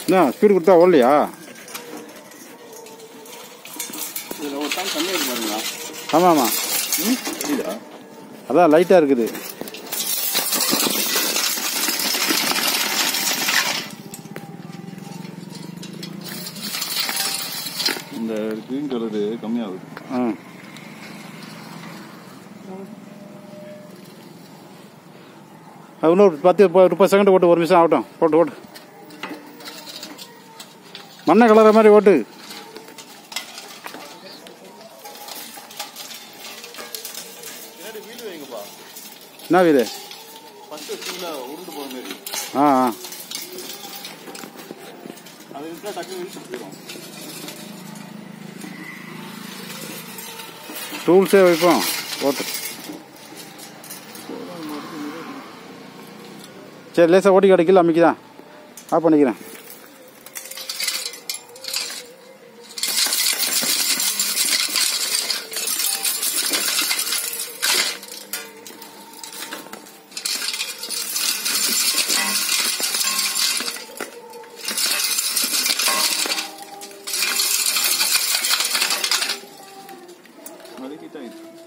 என்ன ஸ்பீடு கொடுத்தா ஓடலையா? இதில் ஒரு டைம் கம்மியாக இருக்கு பாருங்களா? ஆமாம் ஆமாம். புரியுதா? அதான் லைட்டாக இருக்குது. இந்த க்ரீன் கலரு கம்மியாகுது. இன்னொரு 10-30 செகண்ட் ஓட்டு, 1 நிமிஷம் ஆகட்டும். ஓட்டு மண்ணை கலர மாதிரி ஓட்டு. வீடு வைங்கப்பா. என்ன வீடு? ஃபர்ஸ்ட் உருண்டு போகிற மாதிரி. அது இருந்தால் டக்குனு வீட்டு போயிடும். டூல்ஸே வைப்போம். ஓட்டு சரி, லேசாக ஓட்டி கிடைக்கல அமைக்கிதான். ஆஃப் பண்ணிக்கிறேன். மதிக்கிட்டாயிடுச்சு.